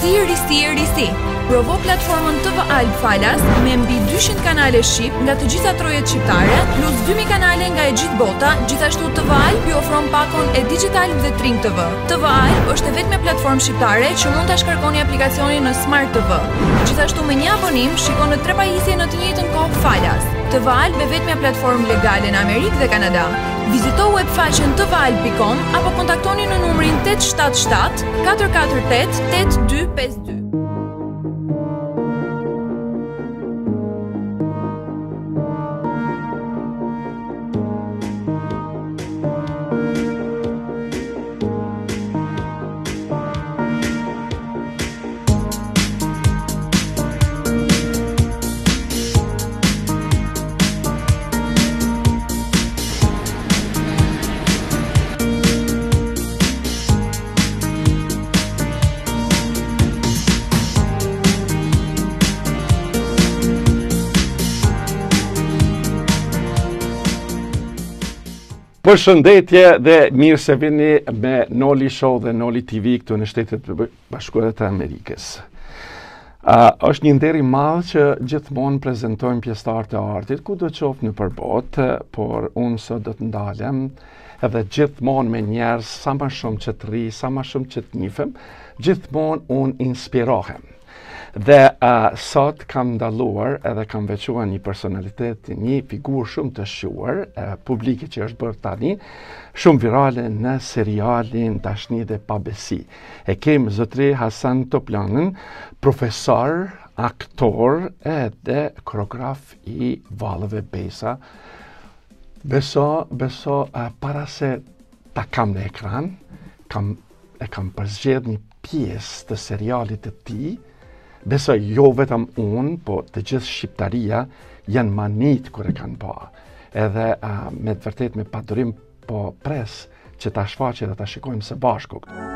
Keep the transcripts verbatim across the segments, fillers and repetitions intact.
Risi, risi, risi. Provo platformën T V Alb Falas me mbi dyqind kanale shqip nga të gjitha trojet shqiptare, plus dy mijë kanale nga e gjithë bota. Gjithashtu T V Alb ju ofron pakon e Digital dhe Tring T V. T V Alb është e vetme platformë shqiptare që mund ta shkarkoni aplikacionin në Smart T V. Gjithashtu me një abonim shikon në tre pajisje në të njëjtën kohë Falas. T V Alb e vetmja platformë legale në Amerikë dhe Kanada. Vizito webfaqen t v alb dot com apo kontaktoni në numrin tetë shtat shtat katër katër tet opt dy pesë dy. Përshëndetje dhe mirë se vini me Noli Show dhe Noli T V këtu në Shtetet e Bashkuara të Amerikës. Uh, është një nder i madh që gjithmonë prezantojmë pjesëtarët e artit, kudo qoftë në përbot, por unë sot do të ndalem edhe gjithmonë me njerëz sa më shumë që të ri, sa më shumë që të njifem, gjithmonë unë inspirohem. Dhe uh, sot kam ndaluar edhe kam veçuar një personalitet, një figurë shumë të shquar, uh, publike që është bërë tani, shumë virale në serialin Dashni dhe Pabesi. E kem zotri Hasan Toplanën, profesor, aktor edhe koreograf i Vallëve Besa. Beso, beso uh, para se ta kam në ekran, kam, e kam përzgjedh një pjesë të serialit të tij. Besoj jo vetëm unë, po të gjithë shqiptaria janë manit kur e kanë pa. Edhe uh, me të vërtet me padurim po pres që ta shfaqe dhe ta shikojmë së bashku këtu.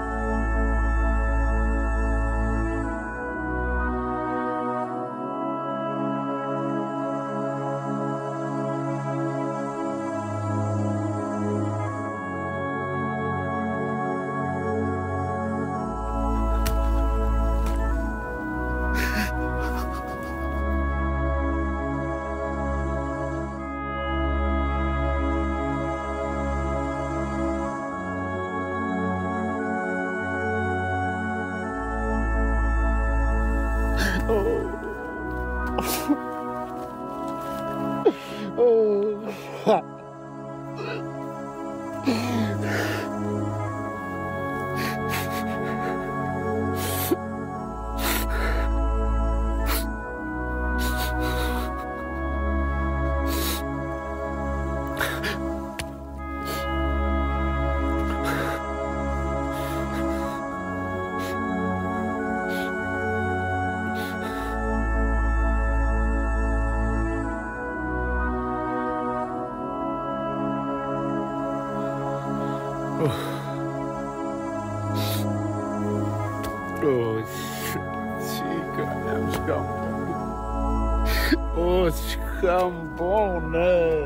Oh, chica, é um escambone. Oh, escambone.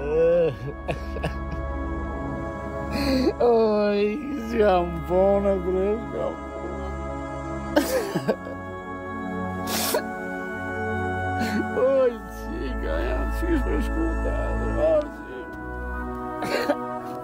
Oi, escambone, escambone. Oi, chica, é um chico escutado. Oh, chica.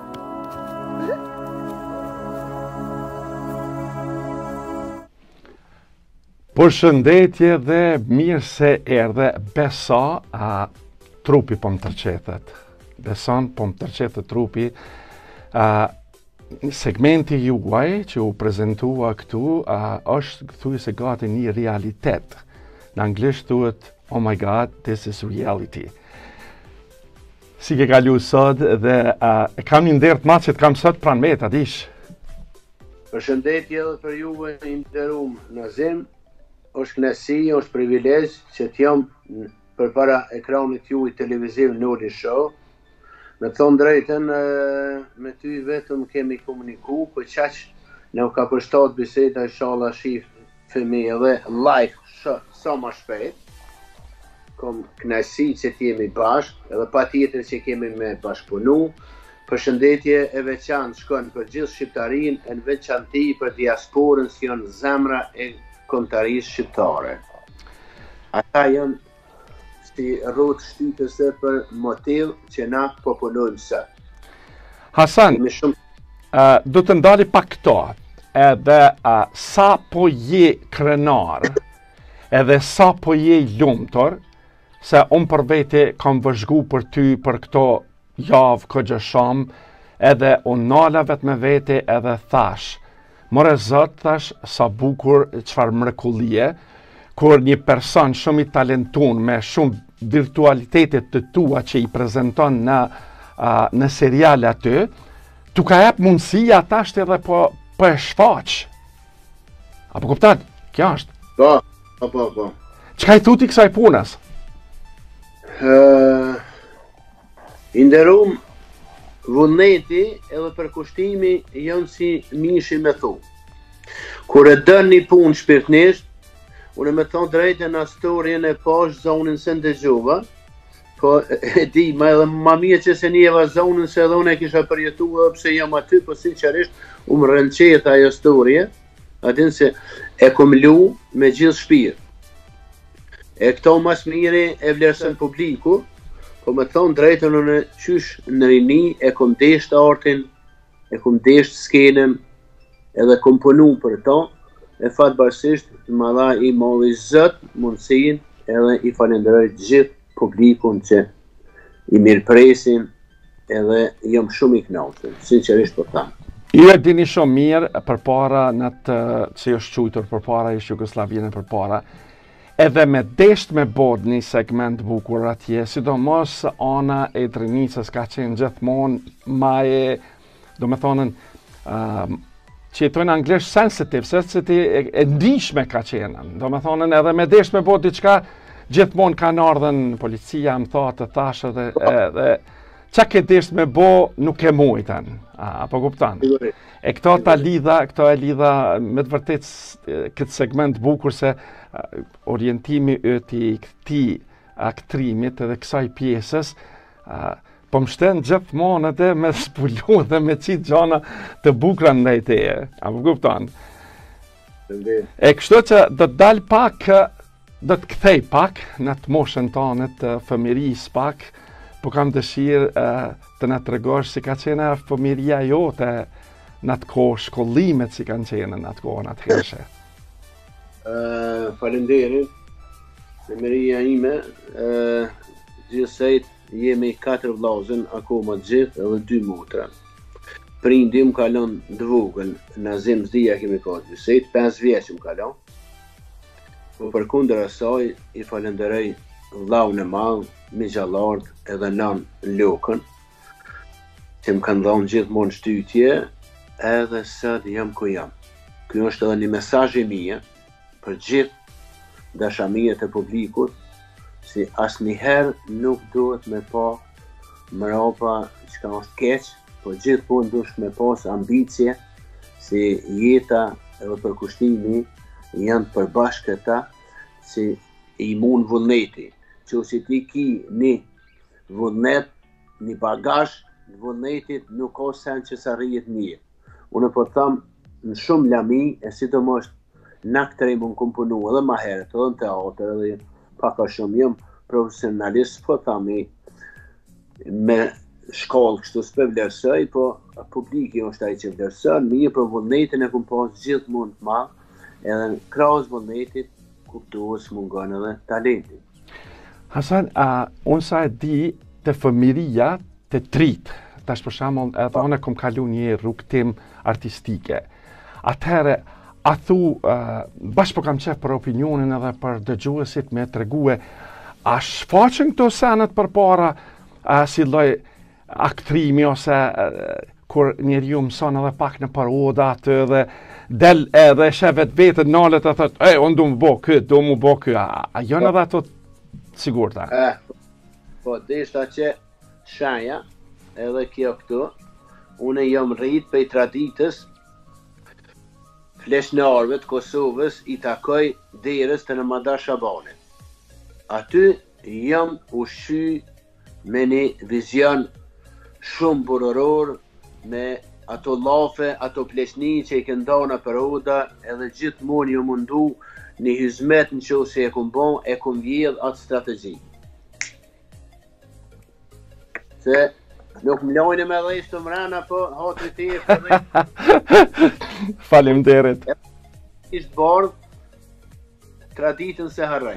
Përshëndetje dhe mirë se erdhe. Beso, a, trupi po më tërqetet. Beson, po më tërqetet trupi. A, segmenti juaj që u prezentua këtu a, është thuaj se gati një realitet. Në anglisht thuhet, oh my god, this is reality. Si ke kalu sot dhe a, kam një nder të madh që të kam sot pranë me, ta dish. Përshëndetje edhe për juve i nderuar Nazim. Është kënaqësi, është privilegj që të jam përpara ekranit juaj televiziv Noli Show. Me thonë drejtën, me ty vetëm kemi komuniku, për qaq ne u ka përshtat biseda, inshallah shif fëmi edhe live sa më shpejt. Kom kënaqësi që të jemi bashkë, edhe patjetër që kemi me bashkëpunu. Përshëndetje e veçantë shkon për gjithë shqiptarinë, e në veçanti për diasporën që janë zemra e kombëtarisë shqiptare. Ata janë si rrotë shtypëse për motiv që na populojmë sot. Hasan, Me shumë uh, do të ndali pak këto, edhe uh, sa po je krenar, edhe sa po je lumtur, se unë për vete kam vëzhgu për ty për këto javë këgjë shumë, edhe unë nala vetë me vete edhe thash, more zot thash sa bukur çfarë mrekullie, kur një person shumë i talentun me shumë virtualitetet të tua që i prezenton në, uh, në seriale aty, tu ka jep mundësi ata është edhe po, po e shfaq. Apo kuptat? Kjo është. Po, po, po, po. Çka i thuti kësaj punës? Uh, I nderuam vullneti edhe përkushtimi janë si mishi me thu. Kur e dën një punë shpirtnisht, unë me thonë drejtën në storjen e posh zonën se ndëgjuva, po e di, ma edhe ma mirë që se njeva zonën se edhe unë e kisha përjetu edhe pse jam aty, po sinqerisht u më rënqet ajo storje, atin se e kom lu me gjithë shpirë. E këto mas miri e vlerësën publiku, po me thonë drejtën unë qysh në rini e kom desht artin, e kom desht skenën, edhe kom punu për to, e fatbarësisht më dha i molli zot mundësin edhe i falenderoj gjithë publikun që i mirëpresin edhe jam shumë i kënaqur, sinqerisht po them. Ju e dini shumë mirë përpara në të që është quajtur përpara ish Jugoslavinë përpara, edhe me desht me bod një segment bukur atje, sidomos ana e Drenicës ka qenë gjithmonë ma e, do me thonën, uh, që jetojnë anglisht sensitive, se që ti e, e ndishme ka qenë, do me thonën edhe me desht me bod diçka, gjithmonë kanë ardhen policia, më thotë të thashë dhe, edhe, qa ke desht me bo nuk e mujten, apo kuptan? E këto ta lidha, këto e lidha me të vërtet këtë segment bukur se uh, orientimi yti i këti aktrimit edhe kësaj pjesës, uh, po më shten gjithmonë edhe me spulu dhe me qitë gjana të bukra ndaj teje, apo kuptan? E kështu që do të dal pak, do të kthej pak në të moshën tonë të fëmiris pak, po kam dëshirë uh, të na tregosh si ka qenë fëmiria jote në atë kohë, shkollimet si kanë qenë në atë kohë, në atë hershe. Uh, falenderit, fëmiria ime, uh, gjithsejt jemi katër vllazën, akoma gjithë edhe dy motra. Prindi më kalon dvogël, Nazim Zdia kemi ka gjithsejt, pesë vjeç më kalon. Po përkundër asaj i falenderoj vllaun e madh, migjallart edhe nan Lokën, që më kanë dhënë gjithmonë shtytje, edhe sot jam ku jam. Ky është edhe një mesazh i mia për gjithë dashamirët e publikut, si asnjëherë nuk duhet me pa mrapa çka është keq, po gjithmonë duhet me pas ambicie, si jeta edhe përkushtimi janë përbashkëta, si i mund vullneti. Që si ti ki një vullnet, një bagazh në vullnetit nuk ka sen që sa rrijet mirë. Unë po thamë në shumë lami, e sidomos në këtëri mund komponu edhe ma herët, edhe në teatr, edhe paka shumë jam profesionalist, po thamë me shkollë kështu s'pe vlerësoj, po publiki është ai që vlerësën, mirë për vullnetin e kum pas gjithë mund të madh, edhe në krahas vullnetit kuptues mungon edhe talenti. Hasan, uh, unë sa e di të fëmiria të trit, tash për shembull edhe unë kom kalu një rrugtim artistike. Atëherë, a thu, uh, bashkë po kam qef për opinionin edhe për dëgjuesit me tregue, a shfaqen këto senet për para, uh, si lloj aktrimi ose uh, kur njeriu mëson edhe pak në paroda atë dhe del edhe shevet vetën nalet e thot, e, unë du më bo këtë, du më bo këtë, a, a janë edhe ato sigurta? Eh, po, deshta që shaja, edhe kjo këtu, une jam rrit për i traditës, fleshnarve të Kosovës i takoj derës të në Madar Shabanit. Aty jam ushqy me një vizion shumë burëror, me ato lafe, ato plesni që i këndona për oda, edhe gjithmonë ju mundu një hizmet në që se e kum bon, e kum vjedh atë strategi. Se nuk më lojnë me dhejsh të mrena, po hatri ti e për dhejsh. Faleminderit. Ishtë bardh, traditën se harrej.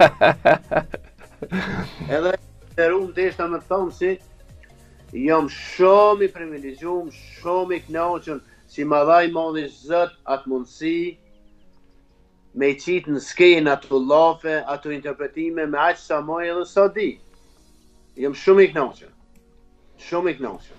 Edhe e rumë të ishta me thonë si, jam shumë i privilegjum, shumë i knaqën, si ma dhaj madhi zët atë mundësi, me i qitë në skenë ato lafe, ato interpretime, me aqë sa moj edhe sa di. Jam shumë i knaqën. Shumë i knaqën.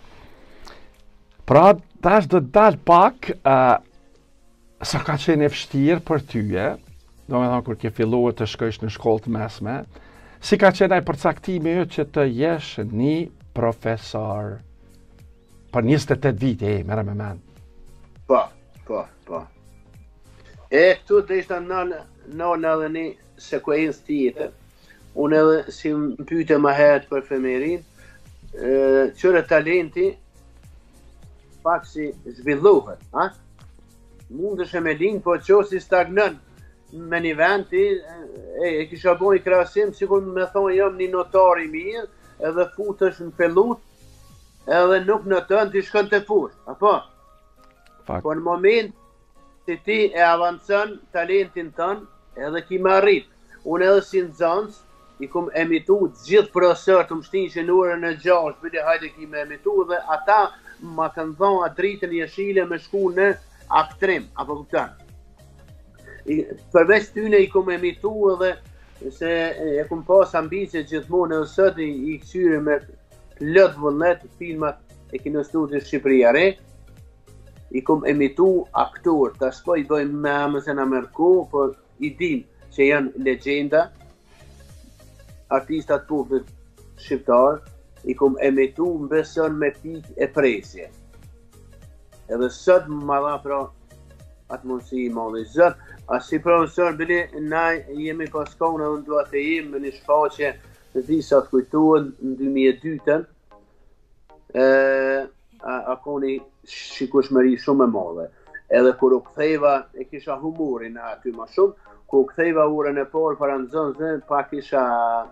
Pra, tash do të dalë pak, uh, sa ka qenë e vështirë për tyje, do me thonë kur ke filluar të shkojsh në shkollë të mesme, si ka qenë ai përcaktimi yt që të jesh një profesor për njëzet e tetë vite, e, merre me mend. Po, po, po. E këtu të ishta në në edhe një sekuencë tjetër. Unë edhe si më pyte ma herët për femerin, qëre talenti pak si zhvillohet, ha? Mund është e me linë, po qo si stagnën me një vend ti, e, e kisha bo një krasim, sikur me thonë jam një notar i mirë, edhe futesh në pellut, edhe nuk në tënë t'i shkën të fush, apo? Fakt. Po në moment që ti e avancën talentin tënë, edhe ki më arrit. Unë edhe si nxënës, i kum emitu gjithë profesor të më shtinë që në orën e gjashtë, bile hajde ki me emitu, dhe ata ma kanë dhonë atë dritën jeshile me shku në aktrim, apo këpëtan. Përveç tyne i kum emitu edhe se e kum pas ambicje gjithmonë edhe sot i, i kësyre me lëtë vëllet filmat e kinostudit Shqipëria Re, i kum emitu aktor, ta shpo i bëjmë me amëse në mërku, por i dim që janë legenda, artistat publik shqiptar, i kum emitu më beson me pik e presje. Edhe sot më dha pra atë mundësi i madhe. Zot, a si profesor, bili, na jemi pas kohën edhe në duat e jem me një shfaqe në disa të kujtuën në dy mijë e dytën, a, a koni shikueshmëri shumë e madhe. Edhe kur u ktheva, e kisha humorin aty ma shumë, kur u ktheva urën e parë para nxënësve, pak kisha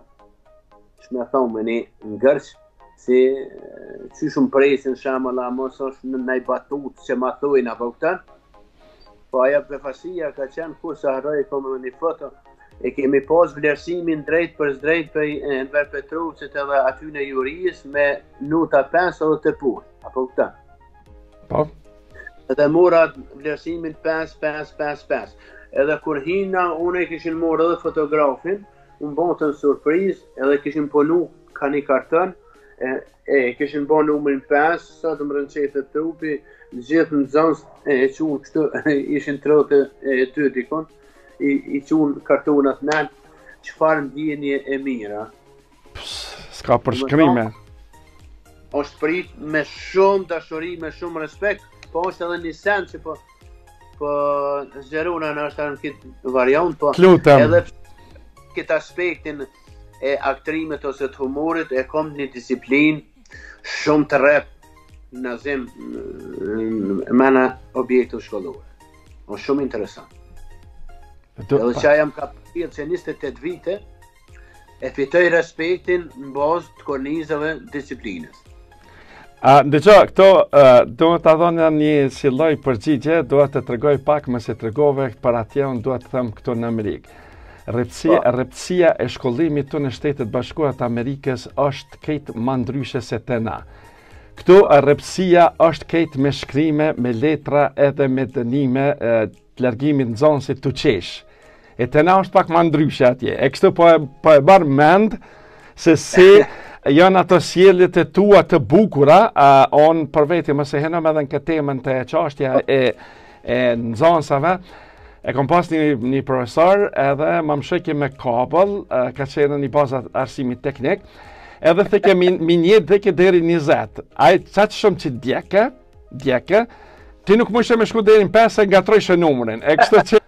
shme thonë me një ngërç, si që shumë presin shamëlla, mos është në nej batut që ma thujnë apo këtën. Po aja befasia ka qenë kur sa harroj kome me një foto, e kemi pas vlerësimin drejt për zdrejt për Enver Petrovcit edhe aty në juris me nuta pesë edhe të pur, apo këtën. Po? Edhe mora vlerësimin pesë, pesë, pesë, pesë. Edhe kur hina, unë e kishin morë edhe fotografin, unë bon të në surpriz, edhe kishin ponu ka një karton, e, e kishin bon numërin pesë, sa të më rënqet e trupi, gjithë në zanës e qunë kështu, ishin trote e ty dikon, i, i qunë kartonat nën, qëfar ndjenje e mira. S'ka përshkrime. është prit me shumë dashuri, me shumë respekt, po është edhe një sen që po, po zgjeruna në është në këtë variant, po Lutem. edhe këtë aspektin e aktrimet ose të humorit e kom një disiplin shumë të rep në zim mëna objektu shkollore. O shumë interesant. Do, Edhe që jam kapit që njëzet e tetë vite e fitoj respektin në bazë të kornizave disiplinës. A, ndëgjo, këto uh, do të adhona një si lloj përgjigje, do të tregoj pak më se tregove për atje, unë do të them këto në Amerikë. Rreptësia, rreptësia e shkollimit të në Shtetet Bashkuara të Amerikës është këtë më ndryshe se te na. Këtu rreptësia është këtë me shkrime, me letra edhe me dënime të largimit nxënësit të qesh. E te na është pak më ndryshe atje. E kështu po e, po e bar mend se si janë ato sjelljet e tua të bukura, uh, on për veti më se henom edhe në këtë temën të çështja e, e nxënësave. E kom pas një, një profesor edhe më më shëke me kabel, uh, ka qenë një bazë arsimit teknik, edhe theke min, minjet dhe ke deri njëzet. Ai qatë shumë që djeke, djeke, ti nuk më ishe me shku deri në pesë e nga trojshë numërin. E kështë që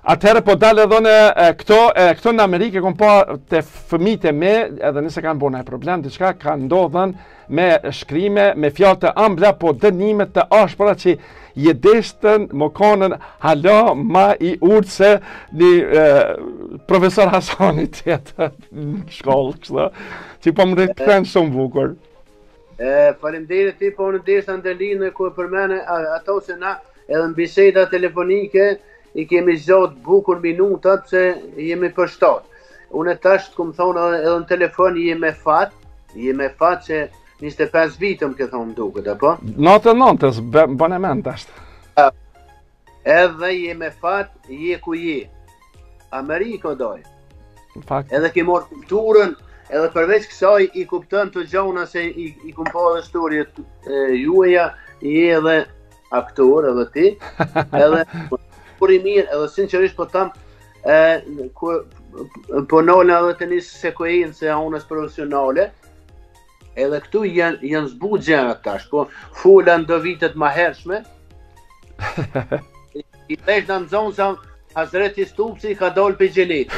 Atëherë po dalë edhe në e, këto e, këto në Amerikë kom pa te fëmijët e me, edhe nëse kanë bënë problem diçka kanë ndodhen me shkrime, me fjalë të ëmbla, po dënime të ashpra që jedestën më konën hala ma i urtë se një e, profesor Hasani tjetë në shkollë, kështu, që po më rikëtën shumë bukur. E, faleminderit ti, po në desha ndërlinë ku e përmene ato se na edhe në biseda telefonike i kemi zgjat bukur minutat pse jemi për shtat. Unë tash të këmë thonë edhe në telefon jemi fat, jemi fat që njëzet e pesë vite më ke thonë duket, apo? Natë nëntës, bën e mend tash. Edhe jemi fat, je ku je. Amerika doj. Fakt. Edhe ke marrë kulturën, edhe përveç kësaj i kuptën të gjona se i, i kum pa dhe historiet juaja, je edhe aktor edhe ti, edhe kur i mirë, edhe sinqerisht po tam, e, ku, po nolën edhe të një sekuencë e anës profesionale, edhe këtu janë janë zbu gjërat tash, po fulan do vitet ma hershme. I thesh në mëzonë sa Hazreti Stupsi ka dalë për gjelit.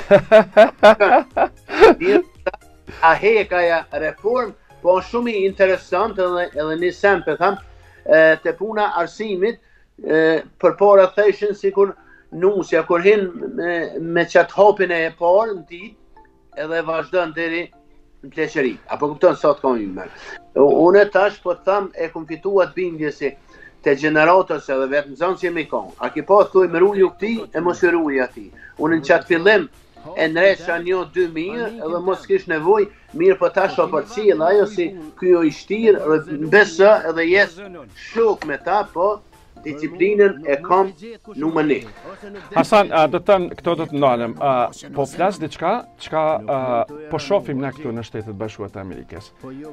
A hekaja reform, po shumë i interesant edhe, edhe një sem për tham, e, të puna arsimit, e, për para theshin si kur nusja, kur hin me, me qatë hapin e parë në ditë, edhe vazhdojnë deri në pleqëri. Apo kupton sa të kam ymer. Unë tash po të tham e kom fituat bindje si të gjeneratës edhe vetë në zonë që jemi kanë. A ki pa thuj me ruju këti e mos e ruja ti. Unë në qatë fillim e nëresha një dy mirë edhe mos kish nevoj mirë po tash o për cilë ajo si kjo i shtirë edhe besë edhe jesë shuk me ta po disciplinën e kam numër një. Hasan, uh, do të thënë këto do të ndalem. Uh, po flas diçka, çka uh, po shohim ne këtu në Shtetet Bashkuara të Amerikës.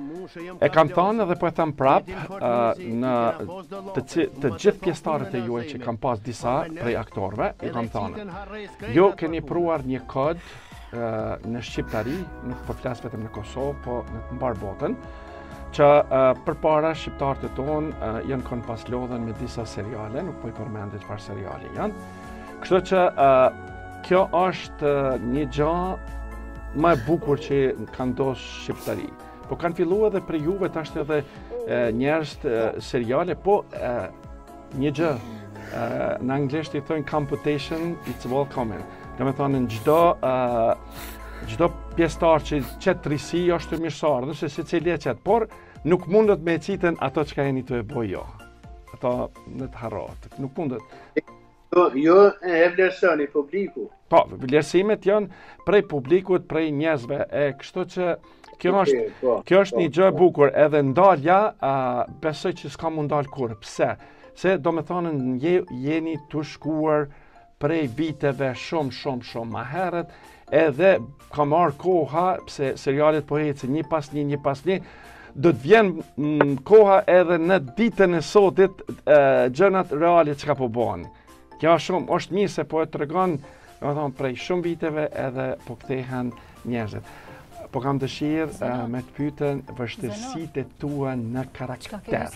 E kam thënë edhe po e them prap, uh, në të, të gjithë pjesëtarët e juaj që kam pas disa prej aktorëve, i kam thënë. Ju keni pruar një kod uh, në shqiptari, nuk po flas vetëm në Kosovë, po në të mbar botën, që uh, përpara shqiptarët e tonë uh, janë kanë pas lodhen me disa seriale, nuk po i përmendë çfarë seriale janë. Kështu që uh, kjo është uh, një gjë më e bukur që ka ndodhur shqiptari. Po kanë filluar edhe për juve tash edhe uh, njerëz uh, seriale, po uh, një gjë uh, në anglisht i thonë computation, it's welcome. Do të thonë në çdo uh, çdo pjesëtar që qëtë risi është të mirësarë, dhe se se cili e qëtë, por nuk mundet me citën ato që ka jeni të e boj jo. Ato në të harrat, nuk mundet. Jo, jo e vlerësoni publiku. Po, vlerësimet janë prej publikut, prej njerëzve, e kështu që kjo është, okay, po, kjo është po, një gjë e bukur, edhe ndalja, uh, besoj që s'ka mund dalë kur. Pse? Se do me thonë je, jeni të shkuar prej viteve shumë, shumë, shumë ma herët, edhe ka marrë koha, pse serialet po ecë një pas një, një pas një, do të vjen mm, koha edhe në ditën e sotit e, gjënat reale që ka po bëhen. Kjo shumë, është mirë se po e tregon, do të thonë prej shumë viteve edhe po kthehen njerëzit. Po kam dëshirë uh, me të pyetën vështirësitë e tua në karakter.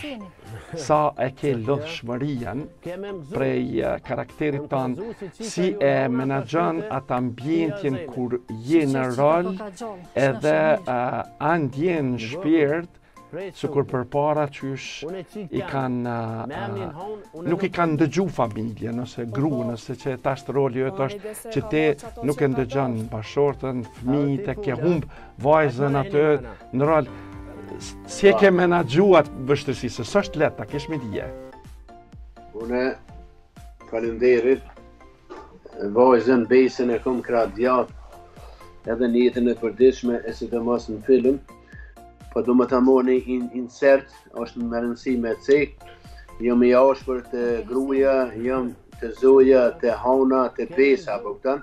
Sa e ke lodhshmërinë prej uh, karakterit tonë, si e menaxhon atë ambientin kur je në rol, edhe uh, a ndjen shpirt sikur përpara qysh i kanë uh, uh, nuk i kanë dëgju familjen ose gruan, ose që tash roli jot është që te nuk e ndëgjon bashortën, fëmijët e ke humb vajzën atë në rol. Si e ke menaxhuar vështirësisë? S'është lehtë, ta kesh me dije. Unë faleminderit. Vajzën besën e kam krah djatë edhe në jetën e përditshme e sidomos në film. Po do më të moni in, insert, është më rëndësi me cek, jam i ashpër të gruja, jam të zoja, të hana, të pesa, apo këtan.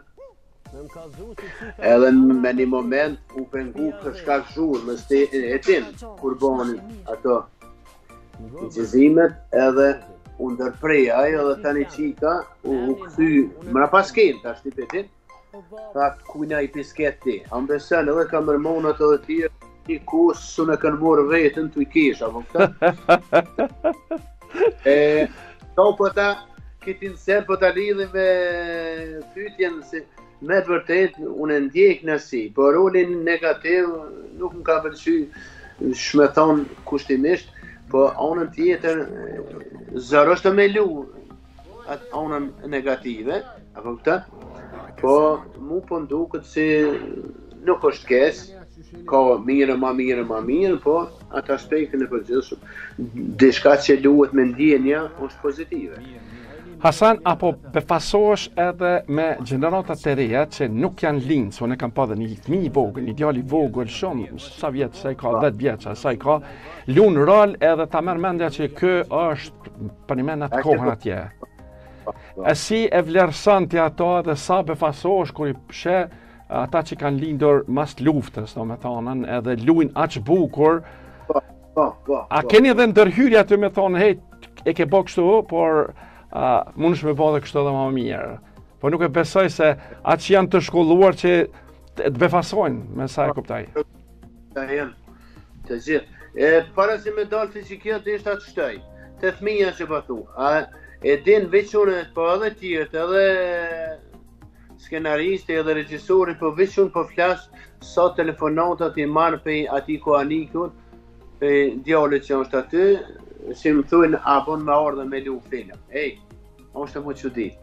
Edhe me një moment u pengu për shkak zhurmës të e tin, kur bonin ato gjizimet, edhe u ndërpreja, edhe tani qika, u, u këthy, mëra pas kenë, ta shtipetin, tha kujna i pisket ti, a më besën edhe ka mërmonat edhe tjerë, i kusë së në kanë morë vetën të i kesha, apo këta? E, to po ta, këtë se po ta lidhi me pyetjen se me të vërtet unë ndjek Nasi, por rolin negativ nuk më ka pëlqyer shmeton kushtimisht, po anën tjetër zërështë me lu atë anën negative, apo këta, po mu po nduket si nuk është kes, ka mirë, ma mirë, ma mirë, po atë aspektin e përgjithshëm, diçka që luhet me ndjenja është pozitive. Hasan, apo befasohesh edhe me gjeneratat të reja që nuk janë lindë, so ne kam pa dhe një fëmijë i vogël, një djalë i vogël shumë, sa vjetë, sa i ka, dhjetë vjeça, sa i ka, lunë rol edhe ta merr mendja që kë është për një men atë kohën atje. E si e vlerëson ti ato dhe sa befasohesh kur i pshe ata që kanë lindur mas luftës, do me thonën, edhe luin aq bukur, a keni edhe ndërhyrja të me thonë, hej, e ke bo kështu, por Uh, mund është me bo dhe kështë edhe ma mirë. Po nuk e besoj se atë që janë të shkolluar që të befasojnë, me sa e kuptaj. Ta jenë, të gjithë. E, para si me dalë të që kjo të ishtë atë shtoj, të thmija që pëthu. E din veçunë, po edhe tjertë, edhe skenaristi, edhe regjisori, po veçunë po flasë sa telefonatat i marë pe ati ko anikut, pe djallit që është aty, si më thujnë, a bon me ardhe me lu film. Ej, është më që di.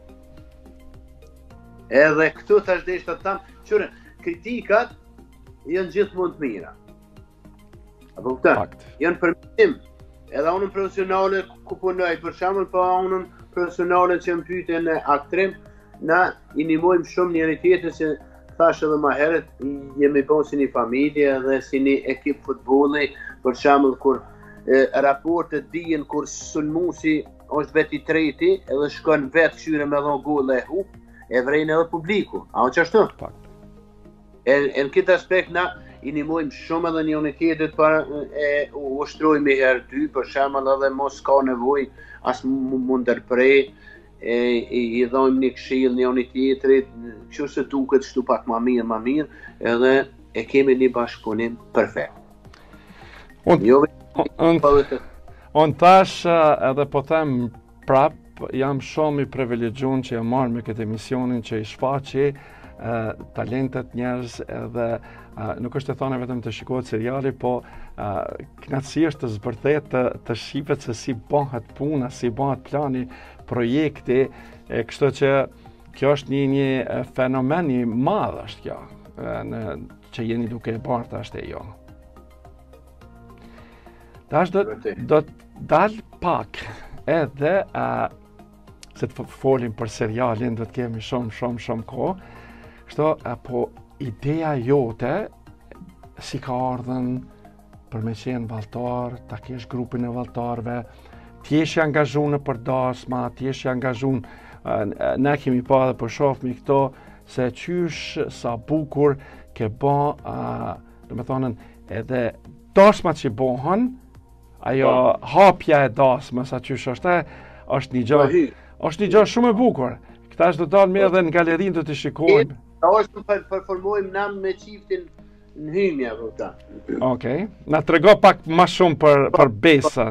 Edhe këtu thash dhe ishtë të tamë, qërë, kritikat janë gjithë mund të mira. Apo këta, janë përmitim. Edhe anën profesionale ku punoj, për shembull, po anën profesionale që më pyetën në aktrim, na i ndihmojmë shumë njëri tjetrin se thash edhe më herët, jemi bën si një familje dhe si një ekip futbolli, për shembull kur e, raportet dijen kur sulmuesi është vetë i treti edhe shkon vetë këshyre me dhon gol e hub, e vrejnë edhe publiku. A o qashtu? E, e në këtë aspekt na i ndihmojmë shumë edhe njëri tjetrit para e ushtrojmë herë dy, për shembull edhe mos ka nevojë as mund ndërprej, e i, i dhojmë një këshill njëri tjetrit, kështu se duket kështu pak më mirë, më mirë, edhe e kemi një bashkëpunim perfekt. Unë jo, on, on tash edhe po them prap, jam shumë i privilegjuar që e marr me këtë emisionin që i shfaqi uh, talentet njerëz edhe uh, nuk është e thënë vetëm të shikohet seriali, po uh, kënaqësi është të zbërthet të, të shifet se si bëhet puna, si bëhet plani, projekti, e kështu që kjo është një, një fenomen i madh është kjo, në, që jeni duke e bërë tash e jo. Tash do do dal pak edhe uh, se të folim për serialin, do të kemi shumë, shumë, shumë kohë. Kështu, po ideja jote, si ka ardhen për me qenë valtar, ta kesh grupin e valtarve, t'jesh i angazhuar për dasma, t'jesh i angazhuar, uh, ne kemi pa dhe për shofmi këto, se qysh sa bukur ke ba, uh, do me thonën, edhe dasma që bohën, ajo hapja e dasmës, a qysh është e, është një gjë, është një gjë shumë e bukur. Këta është do dalë me edhe në galerinë do të shikojmë. Ta është të performojmë nam me qiftin në hymja, vëta. Okej, na trego pak ma shumë për, për besa.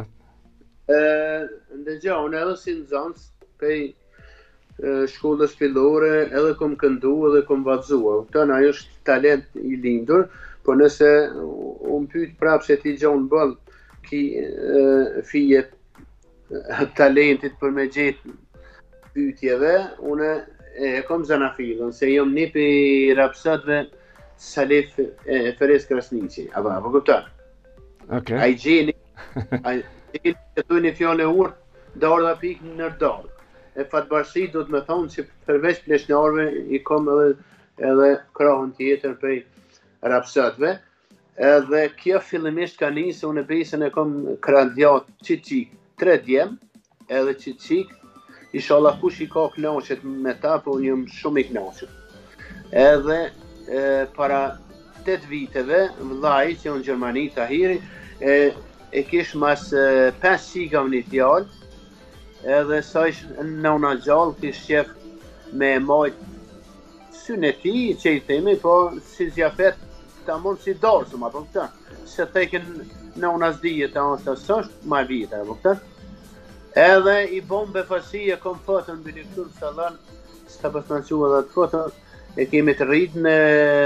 Ndë gjë, unë edhe si nxënës, pej shkollës fillore, edhe kom këndu edhe kom vallëzua. Këta na është talent i lindur, por nëse unë pyet prapë se ti gjonë bëllë, ki fije talentit për me gjetë pyetjeve, unë e kom zanafilën, se jom një për rapsatve Salif e Feres Krasniqi, apo, apo këptar. Okay. A i gjeni, a i gjeni që tu një fjallë e urtë, darë dhe pikë në darë. E fatbarësi do të me thonë që përveç pleshnarve i kom edhe, edhe krahën tjetër për rapsatve. Edhe kjo fillimisht ka nisë, unë e besën e kom krandjat qik-qik, tre djem, edhe qik-qik, inshallah kush i ka knaqet me ta, po unë jam shumë i knaqet. Edhe e, para tetë viteve, vllai që unë Gjermani, Tahiri, e, e kish mas e, pesë qika një djallë, edhe sa ish nëna gjallë, kish qef me majt syne ti, që i themi, po si zjafet, ta mund si dorsëm, apo këta, se teken nëna zdije ta është asështë, ma vite, apo këta. Edhe i bom befasia kom fotën mbi këtu në sallon, s'ka pas mençuar atë foto, e kemi të rritë në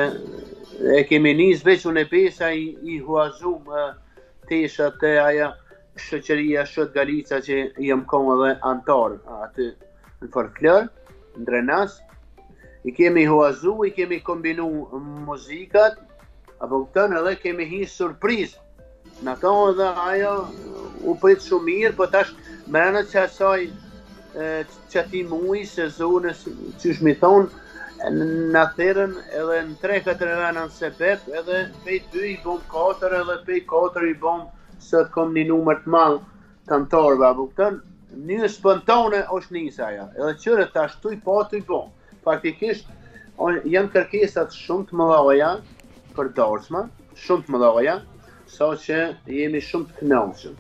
e kemi nis veç unë e pesa i, i huazum teshat e aja shoqëria Shot Galica që jam kom edhe antar aty në folklor, në Drenas. I kemi huazu, i kemi kombinu muzikat, apo këtën edhe kemi hi surprizë. Në ka edhe ajo u prit shumë mirë, po tash mërënët që asaj që ati mui, sezonës, që shmi thonë, në therën edhe në tre katër rana në sepep, edhe pej dy i bom katër, edhe pej katër i bom sot kom një numër të malë të antarëve, apo këtën, një spontane është njësa aja, edhe qërë të ashtu i pa të i bom. Faktikisht, janë kërkesat shumë të mëdhaja për darsma, shumë të mëdhaja, sa që jemi shumë të kënaqshëm.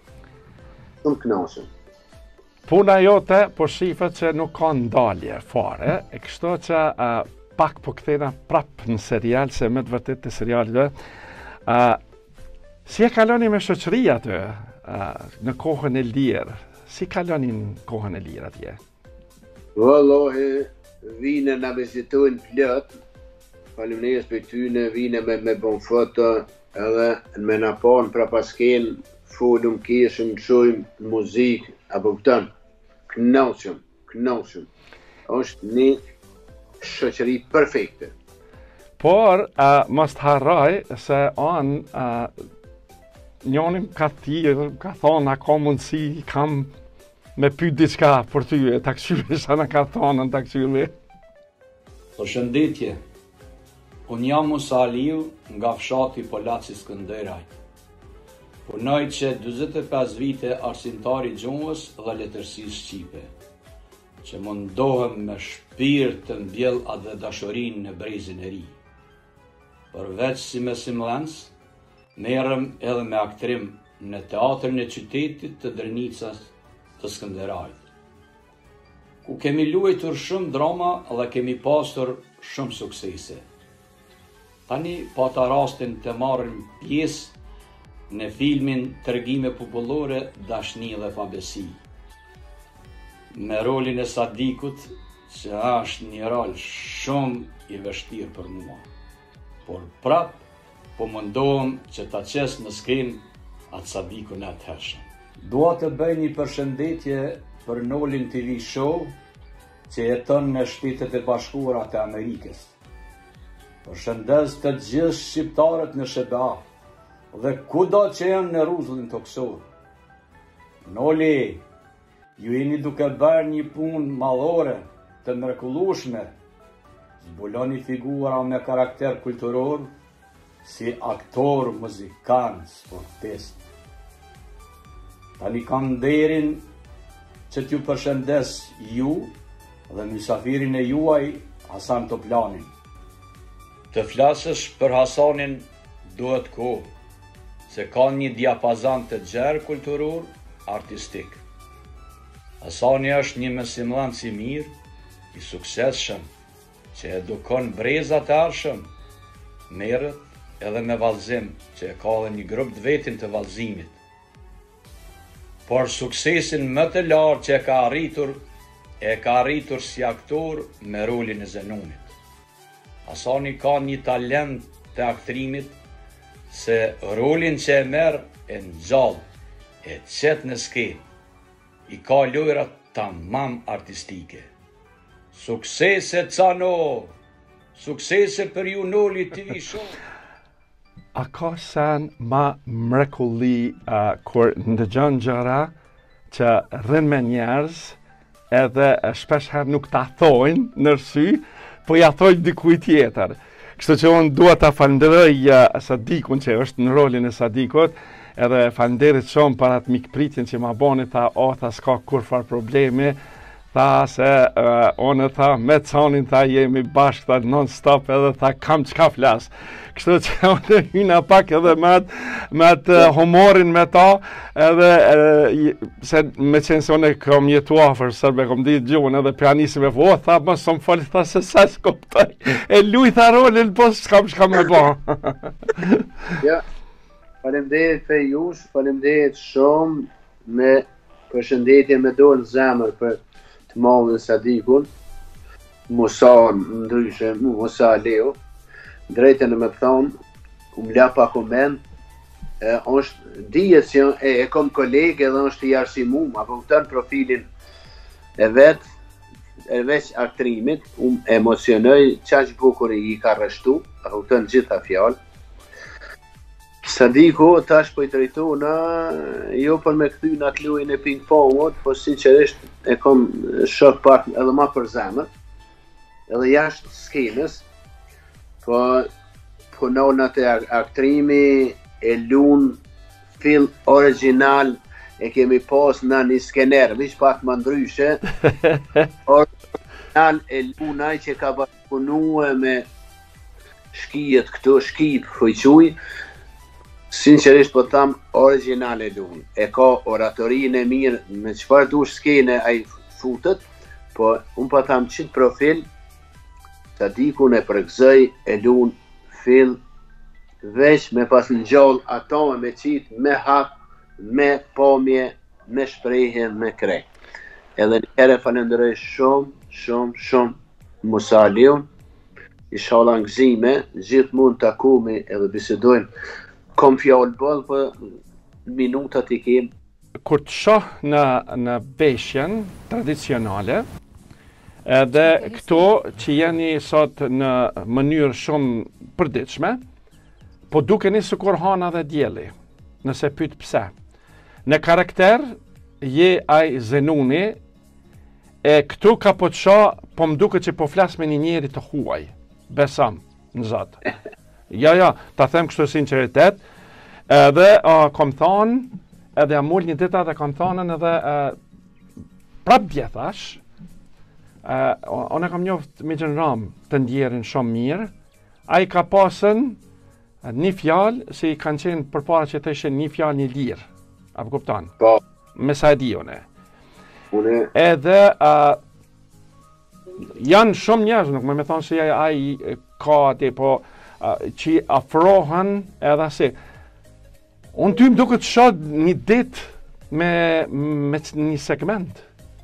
Shumë kënaqshëm. Puna jote po shifet që nuk ka ndalje fare, e kështu që uh, pak po kthena prap në serial, se me të vërtet të serialve. Uh, si e kaloni me shoqëria aty uh, në kohën e lirë? Si kaloni në kohën e lirë atje? Vallohi, vine na vizitojnë plot. Faleminderit për tyne, vine me me bon foto, edhe me na panë pra pasken, folum keshëm, qojmë muzikë, apo këtën, kënaqshëm, kënaqshëm. Është një shoqëri perfekte. Por, uh, mos të harroj se anë uh, njonim ka thirë, ka thonë, a ka mundësi, kam me pyet diçka për ty, e ta këshyri sa në ka thonë në ta këshyri. Përshëndetje, unë jam Musa Aliu nga fshati Polaci Skënderaj. Punoj që dyzet e pesë vite arsimtari gjuhës dhe letërsisë shqipe, që mundohem me shpirt të mbjell atë dashurinë në brezin e ri. Përveç si me simlens, merrem edhe me aktrim në teatrin e qytetit të Drenicas të Skënderajit, ku kemi luajtur shumë drama dhe kemi pasur shumë suksese. Tani pata rastin të marrim pjesë në filmin Tregime popullore, dashni dhe fabesi, me rolin e Sadikut, që është një rol shumë i vështirë për mua. Por prap, po mundohem që ta qes në skenë atë Sadikun e të hershëm. Dua të bëj një përshëndetje për Nolin T V Show, që jeton në Shtetet e Bashkuara të Amerikës. Përshëndes të gjithë shqiptarët në S B A, dhe kudo që janë në rruzullin toksor. Noli, ju jeni duke bërë një punë madhore të mrekullueshme, zbuloni figura me karakter kulturor, si aktor, muzikant, sportist. Tani kam nderin që t'ju përshëndes ju dhe mysafirin e juaj, Hasan Toplanin. Të flasësh për Hasanin duhet kohë, se ka një diapazan të gjerë kulturor, artistik. Hasani është një mësimdhënës i mirë, i suksesshëm, që edukon brezat e arshëm, merret edhe me vallëzim, që e ka dhe një grup të vetin të vallëzimit. Por suksesin më të lartë që e ka arritur, e ka arritur si aktor me rolin e Zenunit. Hasani ka një talent të aktrimit, se rolin që e merë e në gjallë, e qetë në skenë, i ka lojrat tamam artistike. Suksese Cano, suksese për ju Noli T V Show. A ka sen ma mrekulli uh, kur ndëgjon gjëra që rrin me njerëz, edhe shpesh herë nuk ta thojnë në sy, po ja thojnë dikujt tjetër. Kështu që unë dua ta falenderoj uh, Sadikun që është në rolin e Sadikut, edhe falenderit shumë për atë mikpritjen që ma boni, tha, o, tha, s'ka kur far problemi, tha se uh, unë tha, me Canin tha, jemi bashkë, tha, non-stop, edhe tha, kam qka flas. Kështu që unë hyna pak edhe me atë, me atë uh, humorin me ta, edhe uh, se me qenë se unë kom jetu afer sërbe, kom ditë gjuhën, edhe pianisim e vo, tha, më së më fali, tha, se sa s'koptoj, e luj tha rolin, po s'kam shka me ba. Ja, faleminderit për jush, faleminderit shumë me Përshëndetje me dorë në zemër për të madhin Sadikun, Musa ndryshe, Musa Leo. Drejtën e me thonë, u m'la pa koment, e, është dijet që e, e kom kolegë edhe është i arsimum, apo këtën profilin e vetë, e veç aktrimit, u më emocionoj qaq bukur i ka rështu, apo këtën gjitha fjallë. Sadiku, tash po i drejtu na, jo për me këthy në atë luajin e ping-pongut, po sinqerisht e kom shok pak edhe ma për zemër, edhe jashtë skenës, po punonat e aktrimi, e lun, film original, e kemi pas në një skener, vish pak më ndryshe, original e lunaj që ka punue me shkijet këto, shkip, fëjquj, sinqerisht po tham original e lun. E ka oratorinë e mirë, me çfarë dush skene ai futet, po un po tham çit profil, Sadikun e përgëzoj e lun film veç me pas në gjallë ato me qit, me hak, me pomje, me shprehje, me krej. Edhe një herë falenderoj shumë, shumë, shumë Musa Leon, inshallah në gëzime, gjithë mund të takumi edhe bisedojmë. Kom fjallë bëllë për minutat i kemë. Kur të shoh në, në veshjen tradicionale, edhe këto që jeni sot në mënyrë shumë përditshme, po duke një sikur hana dhe djeli, nëse pyet pse. Në karakter, je aj Zenuni, e këtu ka po të shoh, po më duke që po flas me një njeri të huaj, besam në Zotë. Ja, ja, ta them kështu sinqeritet, edhe uh, kom thonë, edhe amull një dita dhe kom thonën edhe uh, prap bjethash, uh, unë e kam njoft me gjën ram të ndjerin shumë mirë, a i ka pasën uh, një fjalë, si kanë qenë për para që të ishe një fjalë një lirë, apo kuptan? Po. Me sa e di une. Une. Edhe uh, janë shumë njerëz, nuk më me thonë se a i ka ati, po Uh, që afrohen edhe si. Unë ty më duke të shoh një dit me, me një segment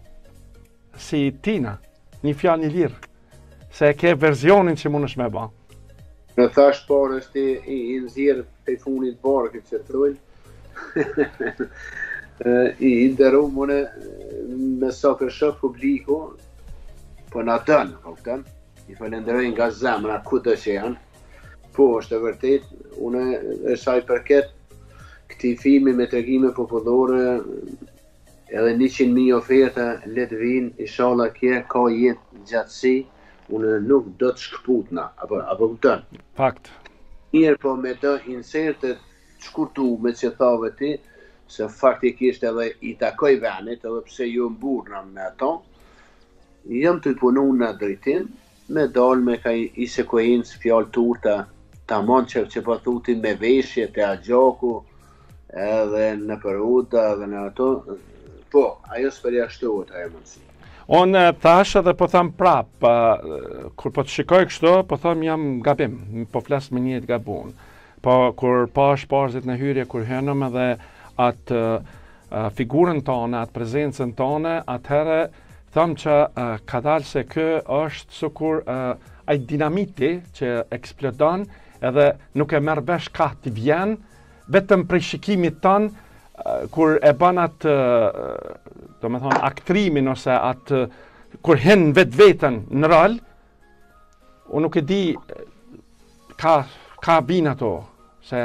si tina, një fjalë një lirë, se ke verzionin që mund është me ba. Në thash parë është i, i, i nëzirë pe funit barë këtë që të trujnë. I ndëru mune me sa për shok publiku, po në dënë, po këtën, i falenderoj nga zemra ku të që janë. Po, është e vërtet, unë e saj përket këti filmi me tregime popullore edhe njëqind mijë oferta letë vinë, inshallah kje ka jetë gjatësi, unë nuk do të shkëputna, apo, apo këtën. Fakt. Mirë po me të insertet shkurtu me që thave ti, se faktikisht edhe i takoj venit, edhe pse ju mburna me ato, jam të punu në drejtim, me dalë me ka i, i sekuencë fjallë turta, ta mon që që po thutin me veshje të agjoku, edhe në përuta, edhe në ato, po, ajo së përjashtohet ajo mundësi. Unë thash edhe po tham prap, uh, kur po të shikoj kështu, po tham jam gabim, po flas me njët gabun. Po kur pash parzit në hyrje, kur hënëm edhe atë uh, figurën tonë, atë prezencën tonë, atëherë tham që uh, ka dalë se kë është sukur uh, ai dinamiti që eksplodon, edhe nuk e merr vesh ka të vjen, vetëm prej shikimit ton, uh, kur e bën atë, uh, do me thonë, aktrimin ose atë, kur hen vetë vetën në rol, unë nuk e di ka, ka bin ato, se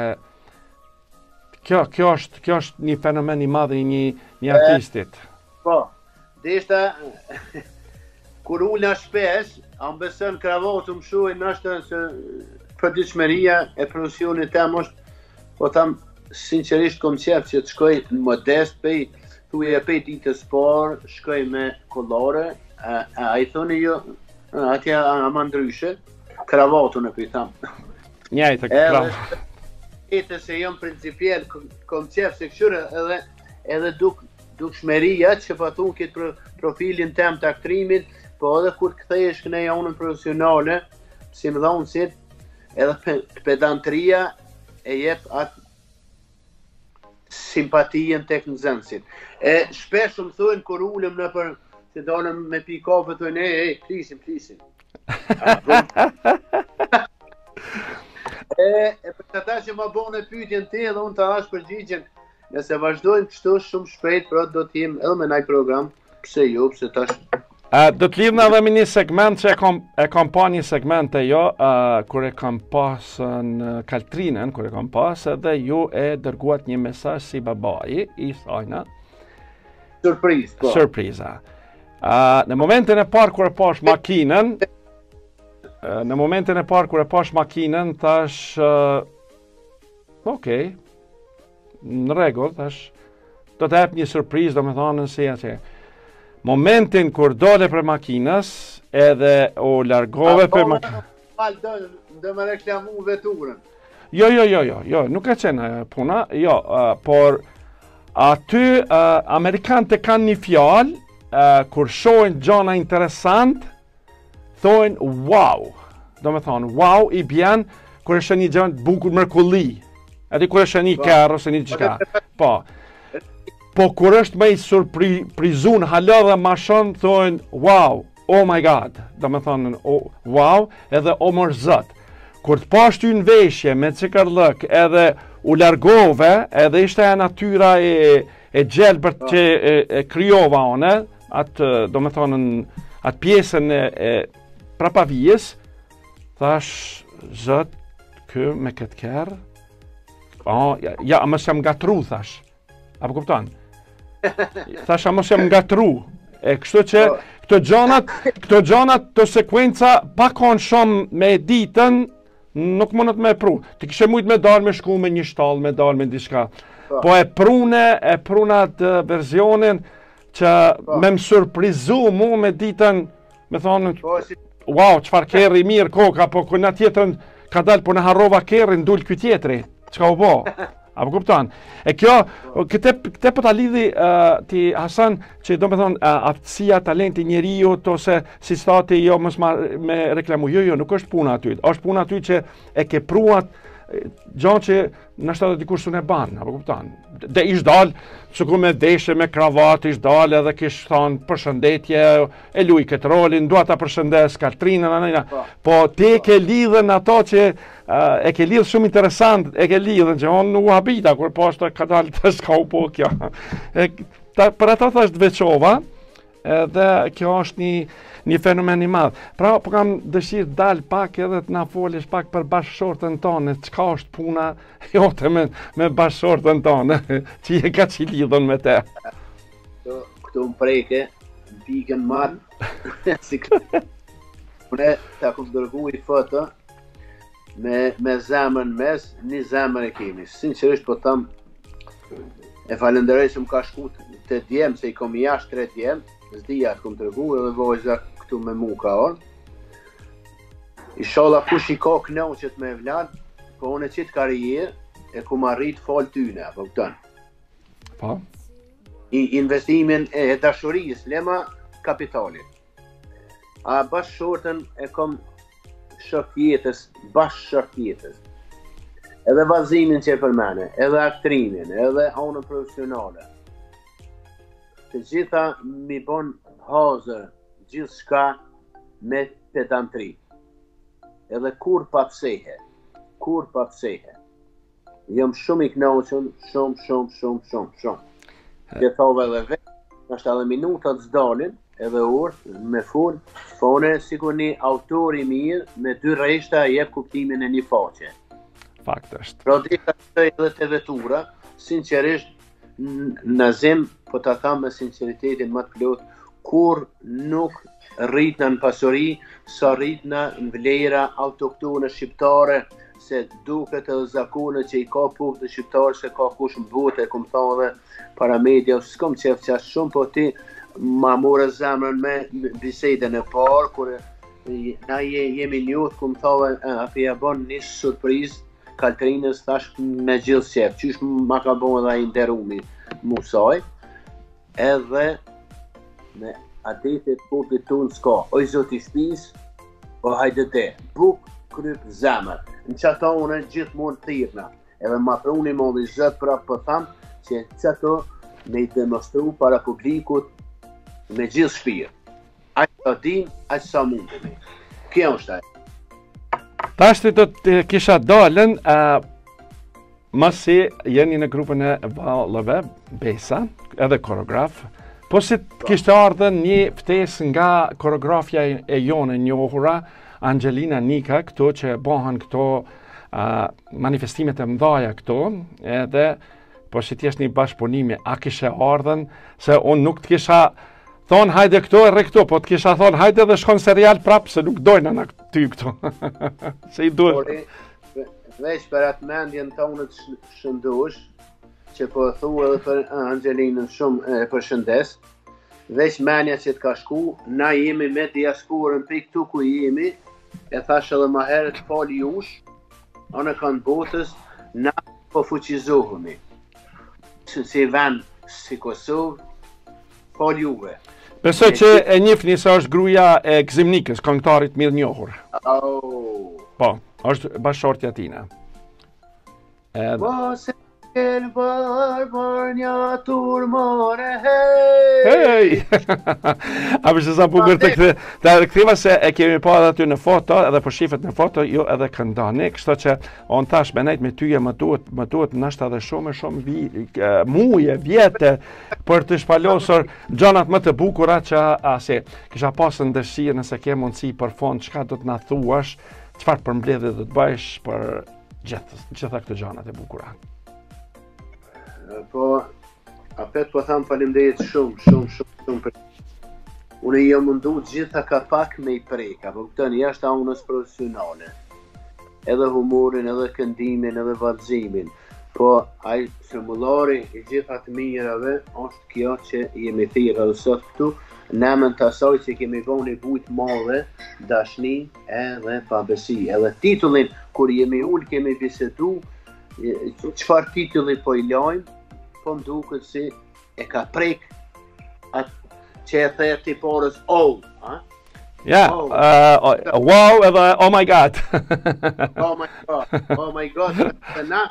kjo, kjo, është, kjo është një fenomen i madh i një, një artistit. Po, dhe ishte, kur ulla shpesh, ambesën kravatë më shuaj nështë se përditshmëria e profesionit tem është, po tham, sinqerisht kom qef që të shkoj në modest pej, thuj e pej ditës parë, shkoj me kollare, a, a, a i thoni jo, atja ama ndryshe, kravatun e pej tham. Njajtë kravatë. Edhe se jam principiell, kom qef se këshyre edhe, edhe duk, duk shmeria që pa thunë këtë profilin tem të aktrimit, po edhe kur këthejesh këne jaunën profesionale, si më dhonë si, edhe pedantria e jep atë simpatien tek nxënësit. E shpesh më thonë kur ulem në për se dalëm me pi kafe, thonë e, e, plisim, plisim. e, e për ata që ma bone pyetjen ti edhe unë të hash përgjigjen, nëse vazhdojmë kështu shumë shpejt, pra do t'jem edhe me naj program, pse jo, pse tash. Uh, do të lidhna edhe me një segment që e kam, e kam pa një segment e jo, uh, kur e kam pas në Kaltrinën, kur e kam pas, edhe ju e dërguat një mesazh si babai i sajna. Surprizë, po. Surpriza. Uh, në momentin e parë kur e pash makinën, uh, në momentin e parë kur e pash makinën, thash, uh, okej, në rregull, thash, do të jap një surprizë, do me thonë si atë. Momentin kur dole për makinës, edhe o largove për makinës. Fal, do, do me reklamu veturën. Jo, jo, jo, jo, jo, nuk e qenë puna, jo, uh, por aty uh, Amerikanët kanë një fjalë, uh, kur shohin gjana interesant, thonë wow. Do me thonë, wow i bjen kur është një gjënë bukur mërkulli. Edhe kur është një kërë ose një qka. Po. Po kur është me i surprizun hala dhe ma shumë, thonë, wow, oh my god, do me thonë, oh, wow, edhe o mërzët. Kur të pashtu në veshje me cikërlëk edhe u largove, edhe ishte e natyra e, e gjelbër që e, e kryova one, atë, do me thonë, atë pjesën e, e prapavijës, thash, zët, kë me këtë kërë, oh, ja, ja mësë jam gatru, thash, apo kupton? Thasha mos jam ngatru. E kështu që këto gjanat, këto gjanat të sekuenca pa kanë shumë me ditën, nuk mundet me pru. Ti kishe mujt me dalë me shku me një shtall, me dalë me diçka. Po e prune, e pruna të verzionin që me më surprizu mu me ditën, me thonë, wow, qfar kerri mirë koka, po këna tjetën ka dalë, po në harrova kerri, ndull këtë tjetëri. Qka u bo? Apo kupton? E kjo, këte, këte po ta lidhi uh, ti Hasan, që do me thonë uh, aftësia, talenti njeriut, ose si stati jo mos ma, me reklamu. Jo, jo, nuk është puna aty. është puna aty që e ke pruat gjanë që nështë edhe dikush së ne banë, apo kupton? Dhe ish dalë, që ku me deshe, me kravat, ish dalë edhe kish thonë përshëndetje, e luj këtë rolin, dua ta përshëndes Kaltrinën, anajna. Po ti ke lidhen ato që uh, e ke lidhë shumë interesant, e ke lidhen që onë u habita, kur po është ka dalë të shka u po kjo. E, ta, për ato thashtë veçova, edhe kjo është një, një fenomen i madh. Pra, po kam dëshirë dal pak edhe të na folish pak për bashkëshortën tonë, çka është puna jote me, me bashkëshortën tonë, që je ka që lidhën me te. Këtu, këtu më preke, në pikën marë, si këtë. Une ta kom dërgu i foto, me, me zemën mes, një zemën e kemi. Sinqerisht po tam, e falenderoj se më ka shku të djemë, se i kom jashtë tre djemë, zdia të kom tërgu edhe vojza këtu me mu ka orë. Inshallah kush i ka knoqet me vlad, po unë e qitë karierë e ku ma rritë falë tyne, apo këtën. Po? I investimin e dashurijës, lema kapitalit. A bashkëshortën e kom shok jetës, bashkë shok jetës. Edhe vazimin që e përmene, edhe aktrimin, edhe anën profesionale. Të gjitha mi bon hazër, gjithë shka me pedantri. Edhe kur pa psehe, kur pa psehe. Jam shumë i knoqën, shumë, shumë, shumë, shumë, shumë. Që thove edhe vetë, nështë edhe minutat zdalin, edhe orë, me full, po une sikur një autor i mirë, me dy reshta jep kuptimin e një faqe. Fakt është. Pra drita të edhe të vetura, sinqerisht, në zim, po ta tham me sinceritetin më të plot, kur nuk rritna në pasuri, sa rritna në vlera autoktone shqiptare, se duket edhe zakone që i ka puk të shqiptarë, se ka kush në botë, e kom thonë dhe para media, s'kom qef qashtë shumë, po ti ma more zemrën me bisedën e parë, kur na je, jemi njohë, kom thonë, api ja bon një surprizë, Kaltrinës thash me gjithë qef, qysh ma ka bon edhe i nderumi musaj, edhe me adetit popit tunë s'ka, oj zoti shpis, o hajde te, buk, kryp, zemër, në qata une gjithë mund thirna, edhe ma pruni mondi zëtë pra për thamë, që qëto me i demonstru para publikut me gjithë shpirë. Aqë sa din, aqë sa mundemi. Kjo është ajo. Tashti do të kisha dalën, uh, masi jeni në grupën e vallëve, Besa, edhe koreograf, po si kishte ardhën një ftesë nga koreografja e jone njohura, Angelina Nika, këto që bëhen këto uh, manifestimet e mdhaja këto, edhe po si t'jesh një bashkëpunimi, a kishe ardhën, se unë nuk t'kisha thonë hajde këto e re këto, po t'kisha thonë hajde dhe shkon serial prapë, se nuk dojnë në ty këto. Se i duhet. Veç për atë mendjen tonë të shëndush, që po thua edhe për Angelinën shumë e përshëndes, veç menja që t'ka shku, na jemi me diasporën për këtu ku jemi, e thash edhe ma herët fali jush, anë kanë botës, na po fuqizohemi. Si vend si Kosovë, fali juve. Besoj që e njifni se është gruaja e Gzimnikës, këngëtarit mirë njohur. Oh. Po, është bashkëshortja tina. Edhe... Po se kel barbar një turmore, hej! Hej! A përshë sa bukur të këtë, të këtiva se e kemi pa edhe aty në foto, edhe për shifet në foto, jo edhe këndani, kështu që on tash me nejt me tyje më duhet, më duhet nështë edhe shumë, shumë vi, muje, vjetë, për të shpalosur gjonat më të bukura që asi, kisha pasën dëshirë nëse ke mundësi për fond, çka do të na thuash, çfarë përmbledhje do të bësh për gjithë, gjitha këtë gjonat e bukura. Po, apet po tham faleminderit shumë, shumë, shumë, shumë për... Unë i jam mundu gjitha ka pak me i preka, po këtën jashtë anës profesionale. Edhe humorin, edhe këndimin, edhe vallëzimin. Po, ai formulari i gjitha të mirave është kjo që jemi thirrë edhe sot këtu, në emën të asaj që kemi bënë një bujtë madhe, dashni edhe pabesi. Edhe titullin, kur jemi ullë kemi bisedu, çfarë titulli po i lajmë, po më duket si e ka prek atë që e the ti porës oh, ha? Ja, Oh. uh, wow edhe oh my god. Oh my god, oh my god, të na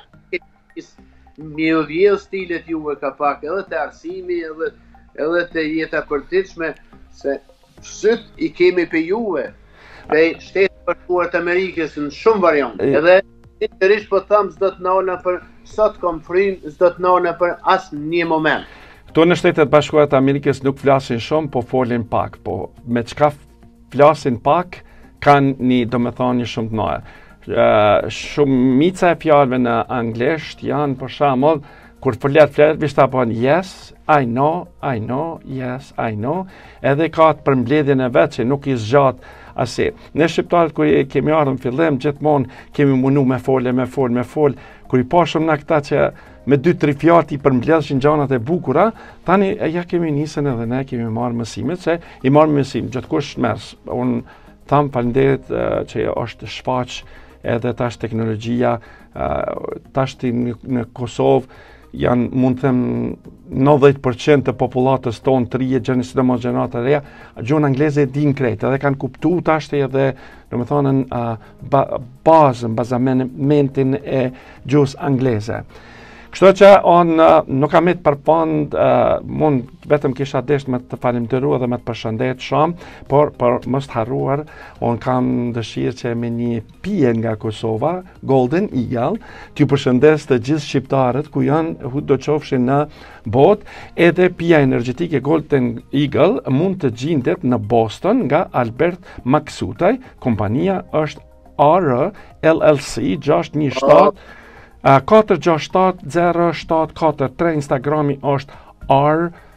mi u vjell stilet juve ka pak, edhe të arsimi, edhe, edhe të jeta përditshme, se syt i kemi pe juve, pe shtetë bashkuar të Amerikës në shumë variante, edhe Sërish po thamë s'do të nona për sot kom frym, s'do të nona për asë një moment. Këto në shtetet bashkuara të Amerikës nuk flasin shumë, po folin pak, po me çka flasin pak, kanë një domethënie shumë të mëdha. Uh, shumica e fjalëve në anglisht janë për shembull kur flet flet vi sta po yes, I know, I know, yes, I know, edhe ka të përmbledhjen e vet që nuk i zgjat asi. Ne shqiptarët kur kemi ardhur në fillim gjithmonë kemi mundu me fol, me fol, me fol, kur i pashëm na këta që me dy tre fjalë i përmbledhshin gjanat e bukura, tani ja kemi nisën edhe ne kemi marrë mësimet se i marrëm mësim, gjithkush merr. Un tham faleminderit uh, që është shfaq edhe tash teknologjia, uh, tash në, në Kosovë janë mund të them nëntëdhjetë përqind të popullatës tonë të rije, gjeni sidomos gjenerat e reja, gjuhën angleze e din krejt, edhe kanë kuptu tashti edhe, do me thonën, uh, ba, bazën, bazamentin e gjuhës angleze. Kështu që on uh, nuk kam et përpand, uh, mund vetëm kisha desht me të falimderu edhe me të përshëndet shumë, por për mos të harruar, on kam dëshirë që me një pije nga Kosova, Golden Eagle, t'ju përshëndes të gjithë shqiptarët ku janë do qofshin në bot, edhe pija energjetike Golden Eagle mund të gjendet në Boston nga Albert Maksutaj, kompania është R L L C gjasht një shtatë Uh, katër gjasht shtatë zero shtatë katër tre, Instagrami është R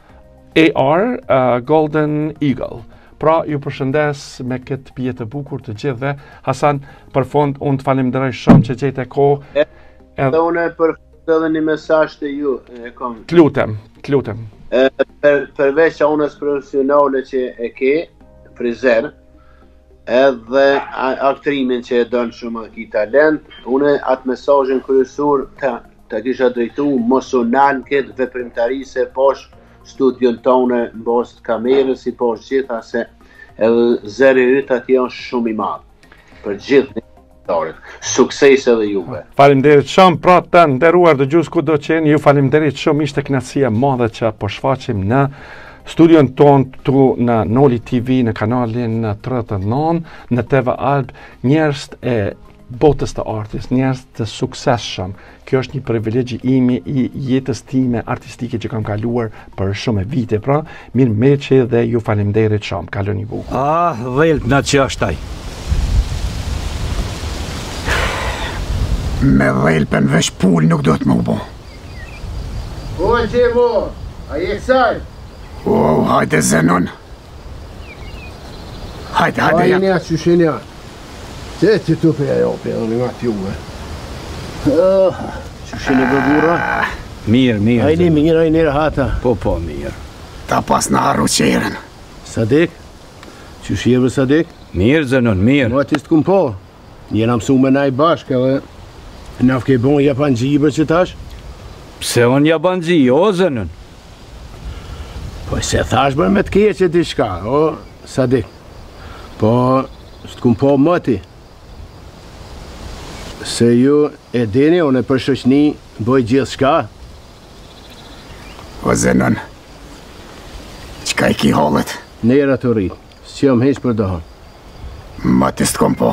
A R uh, Golden Eagle. Pra ju përshëndes me këtë pije të bukur të gjithëve. Hasan, për fond unë të falenderoj shumë që gjejtë kohë. Edhe unë për edhe një mesazh të ju e kam. Të lutem, të lutem. Per, përveç anës profesionale që e ke, frizer, edhe aktrimin që e donë shumë ki talent, une atë mesazhin kryesor të, të kisha drejtu mos u nalë këtë veprimtarise posh studion tonë në bazë të kamerës, si posh gjitha se edhe zëri yt atje është shumë i madh. Për gjithë. Sukses edhe juve. Faleminderit shumë, pra të nderuar dëgjues kudo që jeni, ju faleminderit shumë, ishte kënaqësia e madhe që po shfaqim në studion ton tu në Noli T V në kanalin tridhjetë e nëntë në T V Alb, njerëz e botës të artës, njerëz të suksesshëm. Kjo është një privilegj imi i jetës time artistike që kam kaluar për shumë vite. Pra, mirë meçi dhe ju faleminderit shumë. Kaloni bukur. Ah, dhelt na çashtaj. Me dhelpen veç pull nuk do të më bo. O, Gjemo, a je kësaj? O, hajde Zenon. Hajde, hajde Hajde ja. nja që shenja. Që që të përja jo, për në nga t'juve. Që shenja për burra? Mirë, mirë. Hajde mirë, hajde njerë hata. Po, po, mirë. Ta pas në arru qeren. Sadik? Që shje për Sadik? Mirë, Zenon, mirë. Mua që s'kum po. Njena mësu me naj bashkë edhe në fke bon japan gjibër që tash? Pse on jabanxhi, o Zenon? Po se thash bërë me t'keqe t'i shka, o Sadik. Po, s'kum po mëti. Se ju e dini, unë e për shoqni bëj gjithë shka. O Zenon, qka i ki hallet? Nera të rritë, s'që jam heq për dohon. Ma të s'kom po.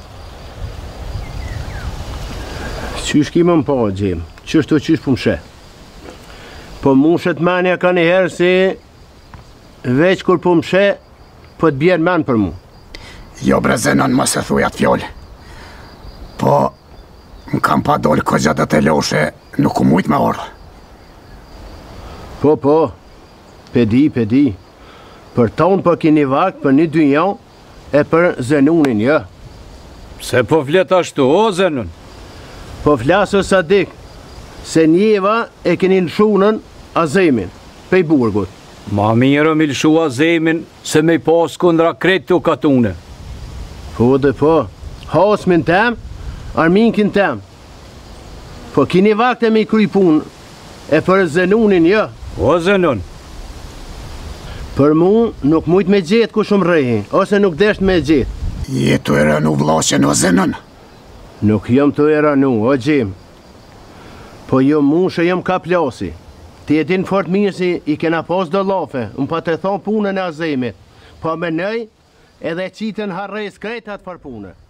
Qysh ki më më po, Gjim? Qysh të qysh për më she? Po mushet manja ka njëherë si veç kur për më she, po të bjerë men për mu. Jo bre Zenon, më se thuj atë fjollë. Po, më kam pa dollë këgja dhe të loshe, nuk ku mujt me orë. Po, po, pedi, pedi. Për tonë për kini vakt, për një dy njo, e për Zenunin, jo. Pse po flet ashtu, o Zenon? Po flasë Sadik, se njeva e keni në shunën Azemin, pej burgut. Ma mirë me lëshu Azemin se me i pas kundra kretë të katune. Po dhe po, hasmin tem, arminkin tem. Po kini vakt e me i kry pun, e për Zenunin, jo. O Zenon, Për mu nuk mujt me gjetë ku shumë rejhi, ose nuk desht me gjetë. Jetu e rënu vlashen o Zenon. Nuk jam të e ranu, o Gjim. Po jo mu shë jam ka plasi. Ti e din fort mirë si i kena pas do lafe, unë pa të thonë punën e Azemit. Po me nëj, edhe qitën harrej skretat për punë.